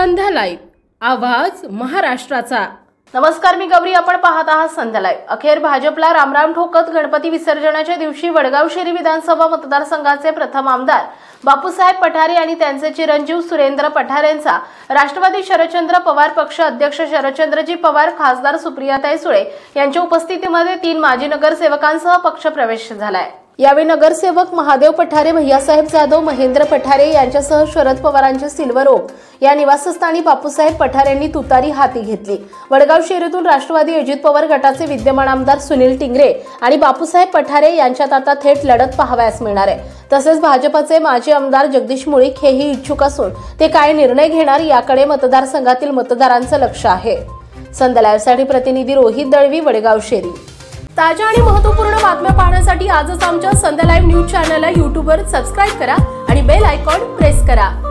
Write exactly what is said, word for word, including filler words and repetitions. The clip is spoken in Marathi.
संध्या लाईव्ह, आवाज महाराष्ट्राचा। नमस्कार, मी गौरी, आपण पाहत आहात संध्या लाईव्ह। अखेर भाजपला रामराम ठोकत गणपती विसर्जनाच्या दिवशी वडगाव शेरी विधानसभा मतदारसंघाचे प्रथम आमदार बापूसाहेब पठारे आणि त्यांचे चिरंजीव सुरेंद्र पठारेंचा राष्ट्रवादी शरदचंद्र पवार पक्ष अध्यक्ष शरदचंद्रजी पवार, खासदार सुप्रियाताई सुळे यांच्या उपस्थितीमध्ये तीन माजी नगरसेवकांसह पक्ष प्रवेश झालाय। यावेळी नगरसेवक महादेव पठारे, भैयासाहेब जाधव, महेंद्र पठारे यांच्यासह शरद पवारांचे सिल्वर ओक या निवासस्थानी बापूसाहेब पठारेंनी तुतारी हाती घेतली। वडगाव शहरातून राष्ट्रवादी अजित पवार गटाचे विद्यमान आमदार सुनील टिंगरे आणि बापूसाहेब पठारे यांच्यात आता थेट लढत पाहावयास मिळणार आहे। तसेच भाजपचे माजी आमदार जगदीश मुळीक हेही इच्छुक असून ते काय निर्णय घेणार याकडे मतदारसंघातील मतदारांचं लक्ष आहे। संध्या लाईव्हसाठी प्रतिनिधी रोहित दळवी, वडगाव शेरी। ताज्या आणि महत्त्वपूर्ण बातम्या पाहण्यासाठी आजच आमच्या संध्या लाईव्ह न्यूज चॅनलला यूट्यूबवर सबस्क्राइब करा आणि बेल आयकॉन प्रेस करा।